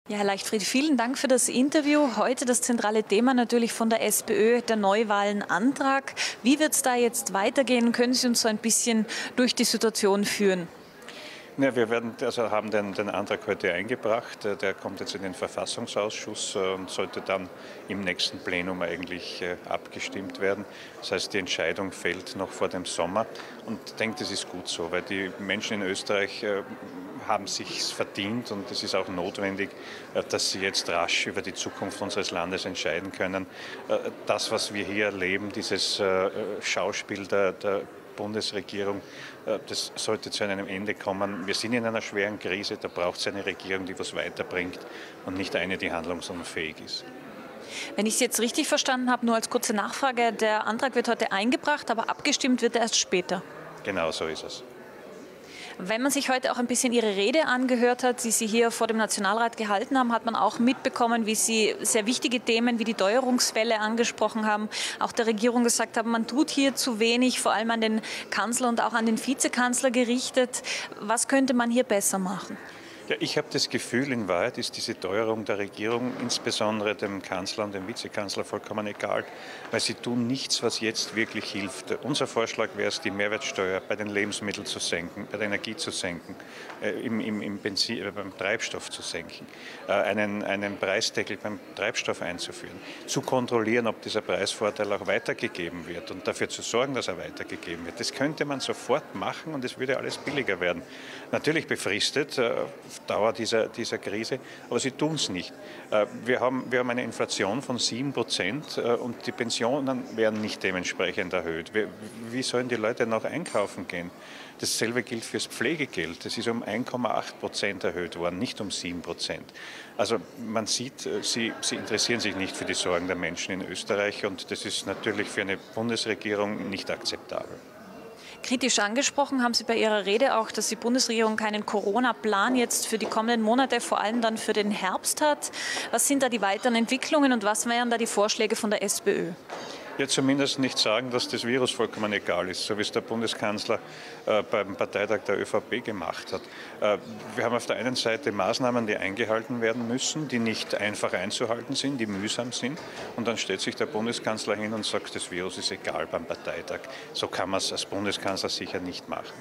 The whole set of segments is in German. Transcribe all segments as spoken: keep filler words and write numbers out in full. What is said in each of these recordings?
Ja, Herr Leichtfried, vielen Dank für das Interview. Heute das zentrale Thema natürlich von der SPÖ, der Neuwahlenantrag. Wie wird es da jetzt weitergehen? Können Sie uns so ein bisschen durch die Situation führen? Ja, wir werden, also haben den, den Antrag heute eingebracht. Der kommt jetzt in den Verfassungsausschuss und sollte dann im nächsten Plenum eigentlich abgestimmt werden. Das heißt, die Entscheidung fällt noch vor dem Sommer. Und ich denke, das ist gut so, weil die Menschen in Österreich haben sich verdient und es ist auch notwendig, dass sie jetzt rasch über die Zukunft unseres Landes entscheiden können. Das, was wir hier erleben, dieses Schauspiel der, der Bundesregierung, das sollte zu einem Ende kommen. Wir sind in einer schweren Krise, da braucht es eine Regierung, die was weiterbringt und nicht eine, die handlungsunfähig ist. Wenn ich es jetzt richtig verstanden habe, nur als kurze Nachfrage, der Antrag wird heute eingebracht, aber abgestimmt wird er erst später. Genau so ist es. Wenn man sich heute auch ein bisschen Ihre Rede angehört hat, die Sie hier vor dem Nationalrat gehalten haben, hat man auch mitbekommen, wie Sie sehr wichtige Themen wie die Teuerungswelle angesprochen haben, auch der Regierung gesagt haben, man tut hier zu wenig, vor allem an den Kanzler und auch an den Vizekanzler gerichtet. Was könnte man hier besser machen? Ja, ich habe das Gefühl, in Wahrheit ist diese Teuerung der Regierung, insbesondere dem Kanzler und dem Vizekanzler, vollkommen egal, weil sie tun nichts, was jetzt wirklich hilft. Unser Vorschlag wäre es, die Mehrwertsteuer bei den Lebensmitteln zu senken, bei der Energie zu senken, äh, im, im, im Benzin, äh, beim Treibstoff zu senken, äh, einen, einen Preisdeckel beim Treibstoff einzuführen, zu kontrollieren, ob dieser Preisvorteil auch weitergegeben wird und dafür zu sorgen, dass er weitergegeben wird. Das könnte man sofort machen und es würde alles billiger werden. Natürlich befristet, äh, Dauer dieser, dieser Krise, aber sie tun es nicht. Wir haben, wir haben eine Inflation von sieben Prozent und die Pensionen werden nicht dementsprechend erhöht. Wie sollen die Leute noch einkaufen gehen? Dasselbe gilt fürs Pflegegeld. Das ist um eins Komma acht Prozent erhöht worden, nicht um sieben Prozent. Also man sieht, sie, sie interessieren sich nicht für die Sorgen der Menschen in Österreich und das ist natürlich für eine Bundesregierung nicht akzeptabel. Kritisch angesprochen haben Sie bei Ihrer Rede auch, dass die Bundesregierung keinen Corona-Plan jetzt für die kommenden Monate, vor allem dann für den Herbst hat. Was sind da die weiteren Entwicklungen und was wären da die Vorschläge von der SPÖ? Ja, zumindest nicht sagen, dass das Virus vollkommen egal ist, so wie es der Bundeskanzler äh, beim Parteitag der ÖVP gemacht hat. Äh, wir haben auf der einen Seite Maßnahmen, die eingehalten werden müssen, die nicht einfach einzuhalten sind, die mühsam sind. Und dann stellt sich der Bundeskanzler hin und sagt, das Virus ist egal beim Parteitag. So kann man es als Bundeskanzler sicher nicht machen.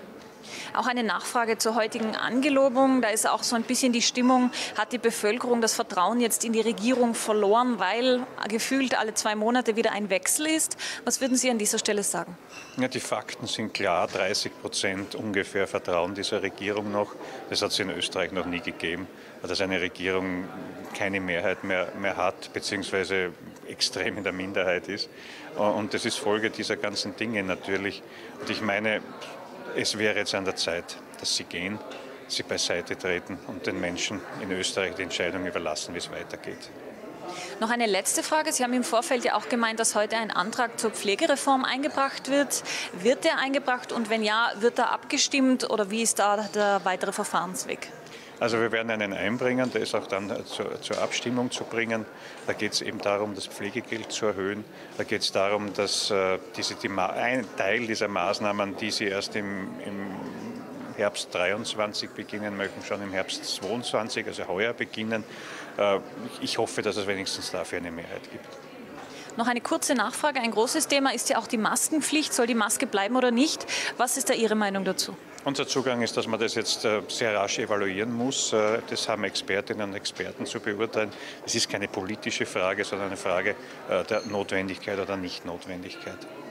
Auch eine Nachfrage zur heutigen Angelobung. Da ist auch so ein bisschen die Stimmung, hat die Bevölkerung das Vertrauen jetzt in die Regierung verloren, weil gefühlt alle zwei Monate wieder ein Wechsel ist. Was würden Sie an dieser Stelle sagen? Ja, die Fakten sind klar. dreißig Prozent ungefähr vertrauen dieser Regierung noch. Das hat es in Österreich noch nie gegeben, dass eine Regierung keine Mehrheit mehr, mehr hat, beziehungsweise extrem in der Minderheit ist. Und das ist Folge dieser ganzen Dinge natürlich. Und ich meine, es wäre jetzt an der Zeit, dass sie gehen, sie beiseite treten und den Menschen in Österreich die Entscheidung überlassen, wie es weitergeht. Noch eine letzte Frage. Sie haben im Vorfeld ja auch gemeint, dass heute ein Antrag zur Pflegereform eingebracht wird. Wird der eingebracht und wenn ja, wird er abgestimmt oder wie ist da der weitere Verfahrensweg? Also wir werden einen einbringen, der ist auch dann zur, zur Abstimmung zu bringen. Da geht es eben darum, das Pflegegeld zu erhöhen. Da geht es darum, dass äh, diese, die, ein Teil dieser Maßnahmen, die Sie erst im, im Herbst dreiundzwanzig beginnen möchten, schon im Herbst zweiundzwanzig, also heuer beginnen. Äh, ich hoffe, dass es wenigstens dafür eine Mehrheit gibt. Noch eine kurze Nachfrage. Ein großes Thema ist ja auch die Maskenpflicht. Soll die Maske bleiben oder nicht? Was ist da Ihre Meinung dazu? Unser Zugang ist, dass man das jetzt sehr rasch evaluieren muss. Das haben Expertinnen und Experten zu beurteilen. Es ist keine politische Frage, sondern eine Frage der Notwendigkeit oder Nichtnotwendigkeit.